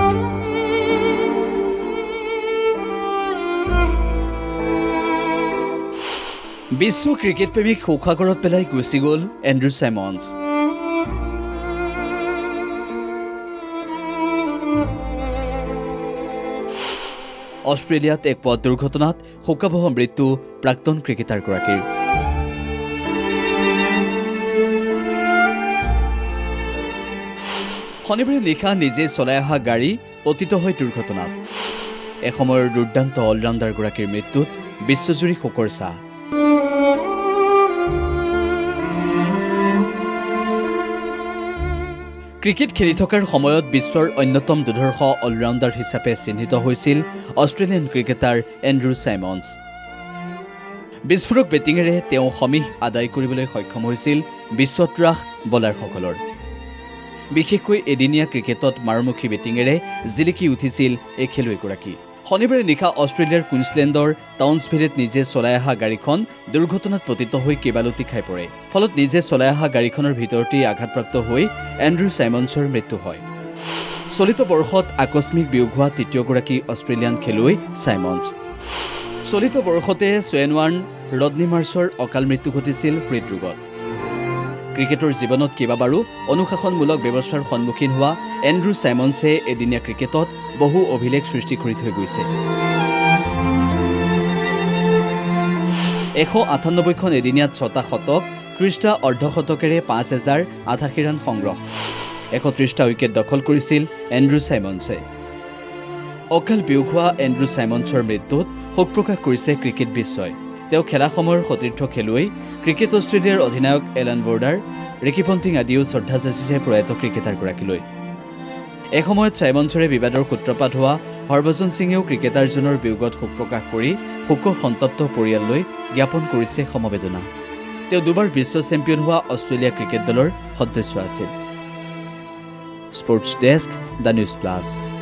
বিশ্ব cricket প্ৰেমীক শোকাগৰত পেলাই গুচি গ'ল এণ্ড্ৰু চাইমন্স। অষ্ট্ৰেলিয়াত এক পথ দুৰ্ঘটনাত শোকাবহ মৃত্যু প্ৰাক্তন ক্ৰিকেটাৰগৰাকীৰ। শনিবাৰে নিশা নিজে চলাই অহা গাড়ী পতিত হৈ দুৰ্ঘটনাত। এসময়ৰ দুৰ্দান্ত অলৰাউণ্ডাৰগৰাকীৰ মৃত্যুত বিশ্বজুৰি শোকৰ ছাঁ। ক্ৰিকেট খেলি থকাৰ সময়ত বিশ্বৰ অন্যতম দুৰ্ধৰ্ষ অলৰাউণ্ডাৰ হিচাপে চিহ্নিত হৈছিল অষ্ট্ৰেলিয়ান ক্ৰিকেটাৰ এণ্ড্ৰু চাইমন্স। বিস্ফোৰক বেটিঙেৰে তেওঁ সমীহ আদায় কৰিবলৈ সক্ষম হৈছিল বিশ্বত্ৰাস বলাৰসকলৰ। বিশেষকৈ এদিনীয়া ক্ৰিকেটত মাৰমুখী বেটিঙেৰে জিলিকি উঠিছিল এই খেলুৱৈগৰাকী। শনিবাৰে নিশা অষ্ট্ৰেলিয়াৰ কুইন্সলেণ্ডৰ টাউনছভিলত নিজে চলাই অহা গাড়ীখন দুৰ্ঘটনাত পতিত হৈ কেবালতি খাই পৰে। ফলত নিজে চলাই অহা গাড়ীখনৰ ভিতৰতেই আঘাতপ্ৰাপ্ত হৈ এণ্ড্ৰু চাইমন্সৰ মৃত্যু হয়। চলিত বৰ্ষত আকস্মিক বিয়োগ হোৱা তৃতীয়গৰাকী অষ্ট্ৰেলিয়ান খেলুৱৈ চাইমন্স। চলিত বৰ্ষতে ছোৱেনৱাৰ্ণ ৰডনি মাৰ্চৰ অকাল মৃত্যু ঘটিছিল হৃদৰোগত। ক্ৰিকেটৰ জীৱনত কেইবাবাৰো অনুশাসনমূলক ব্যৱস্থাৰ সন্মুখীন হোৱা এণ্ড্ৰু চাইমন্সে এদিনীয়া ক্ৰিকেটত বহু অভিলেখ সৃষ্টি কৰি থৈ গৈছে। 198খন এদিনীয়াত 6টা শতক, 30টা অৰ্ধশতকেৰে 5088 ৰান সংগ্ৰহ, 130টা উইকেট দখল কৰিছিল এণ্ড্ৰু চাইমন্সে। অকাল বিয়োগ হোৱা এণ্ড্ৰু চাইমন্সৰ মৃত্যুত শোক প্ৰকাশ কৰিছে ক্ৰিকেট বিশ্বই। তেওঁ খেলা সময়ৰ সতীৰ্থ খেলুৱৈ ক্ৰিকেট অষ্ট্ৰেলিয়াৰ অধিনায়ক এলান বৰ্ডাৰ, ৰিকি পণ্টিং আদিও শ্ৰদ্ধা যাচিছে প্ৰয়াত ক্ৰিকেটাৰগৰাকীলৈ। এসময়ত চাইমন্সৰে বিবাদৰ সূত্ৰপাত হোৱা হৰভজন সিঙেও ক্ৰিকেটাৰজনৰ বিয়োগত শোক প্ৰকাশ কৰি শোক সন্তপ্ত পৰিয়াললৈ জ্ঞাপন কৰিছে সমবেদনা। তেওঁ দুবাৰ বিশ্ব চেম্পিয়ন হোৱা অষ্ট্ৰেলিয়া ক্ৰিকেট দলৰ সদস্য আছিল। Sports desk, the news plus.